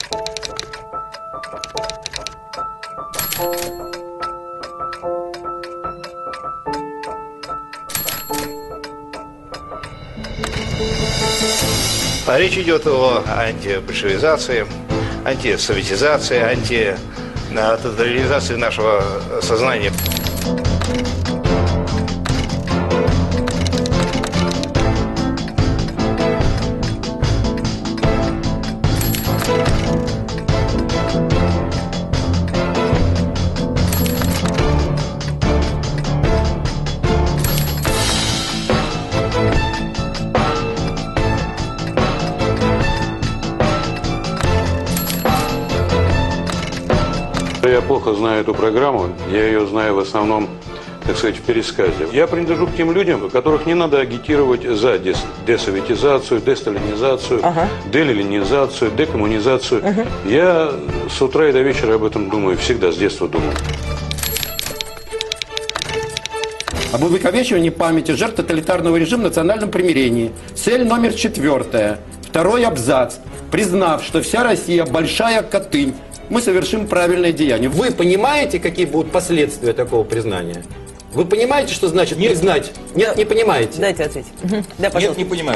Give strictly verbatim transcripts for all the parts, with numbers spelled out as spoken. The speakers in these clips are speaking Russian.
А речь идет о антибольшевизации, антисоветизации, антитотализации нашего сознания. Я плохо знаю эту программу, я ее знаю в основном, так сказать, в пересказе. Я принадлежу к тем людям, которых не надо агитировать за дес десоветизацию, десталинизацию, ага. деленинизацию, декоммунизацию. Ага. Я с утра и до вечера об этом думаю, всегда с детства думал. Об увековечивании памяти жертв тоталитарного режима в национальном примирении. Цель номер четвертая. Второй абзац. Признав, что вся Россия большая Катынь, мы совершим правильное деяние. Вы понимаете, какие будут последствия такого признания? Вы понимаете, что значит Нет. признать? Нет, не понимаете. Дайте ответить. Угу. Да, Нет, не понимаю.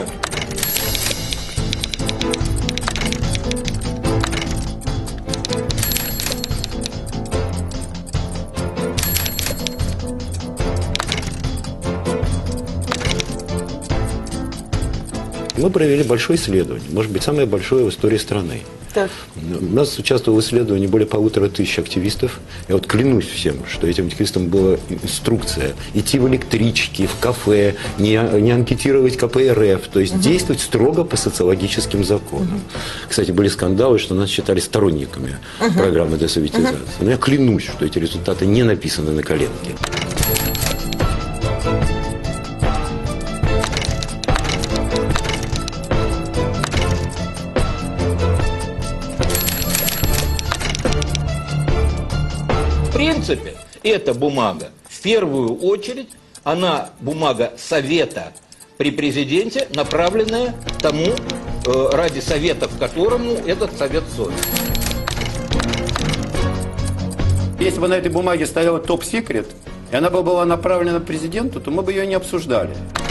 Мы провели большое исследование, может быть, самое большое в истории страны. Так. У нас участвовало в исследовании более полутора тысяч активистов. Я вот клянусь всем, что этим активистам была инструкция идти в электрички, в кафе, не, не анкетировать ка пэ эр эф, то есть угу. действовать строго по социологическим законам. Угу. Кстати, были скандалы, что нас считали сторонниками угу. программы десоветизации. Угу. Но я клянусь, что эти результаты не написаны на коленке. В принципе, эта бумага, в первую очередь, она бумага Совета при президенте, направленная тому, э, ради совета, в которому этот совет создан. Если бы на этой бумаге стояла топ-секрет, и она бы была направлена президенту, то мы бы ее не обсуждали.